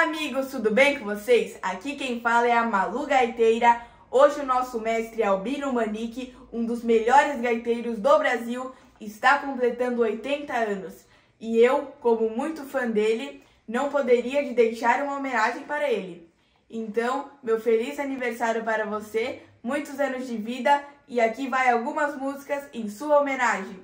amigos, tudo bem com vocês? Aqui quem fala é a Malu Gaiteira. Hoje o nosso mestre Albino Manique, um dos melhores gaiteiros do Brasil, está completando 80 anos. E eu, como muito fã dele, não poderia de deixar uma homenagem para ele. Então, meu feliz aniversário para você, muitos anos de vida, e aqui vai algumas músicas em sua homenagem.